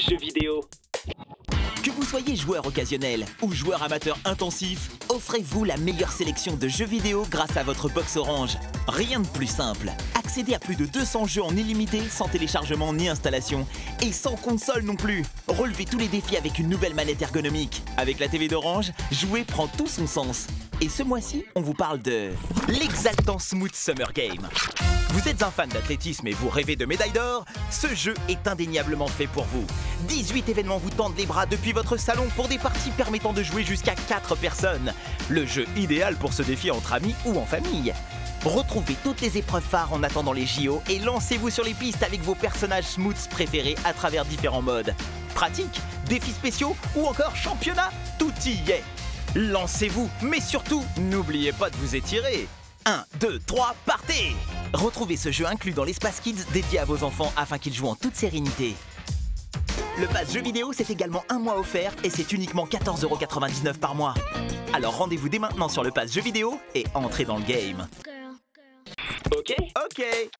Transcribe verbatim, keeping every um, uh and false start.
jeux vidéo. Que vous soyez joueur occasionnel ou joueur amateur intensif, offrez-vous la meilleure sélection de jeux vidéo grâce à votre box Orange. Rien de plus simple. Accédez à plus de deux cents jeux en illimité, sans téléchargement ni installation, et sans console non plus. Relevez tous les défis avec une nouvelle manette ergonomique. Avec la T V d'Orange, jouer prend tout son sens. Et ce mois-ci, on vous parle de l'Exaltant Smooth Summer Game. Vous êtes un fan d'athlétisme et vous rêvez de médailles d'or? Ce jeu est indéniablement fait pour vous. dix-huit événements vous tendent les bras depuis votre salon pour des parties permettant de jouer jusqu'à quatre personnes. Le jeu idéal pour ce défi entre amis ou en famille. Retrouvez toutes les épreuves phares en attendant les J O et lancez-vous sur les pistes avec vos personnages smooths préférés à travers différents modes. Pratique, défis spéciaux ou encore championnat, tout y est. Lancez-vous, mais surtout, n'oubliez pas de vous étirer. un, deux, trois, partez! Retrouvez ce jeu inclus dans l'espace Kids dédié à vos enfants afin qu'ils jouent en toute sérénité. Le pass jeux vidéo, c'est également un mois offert et c'est uniquement quatorze euros quatre-vingt-dix-neuf par mois. Alors rendez-vous dès maintenant sur le pass jeux vidéo et entrez dans le game. Ok? Ok!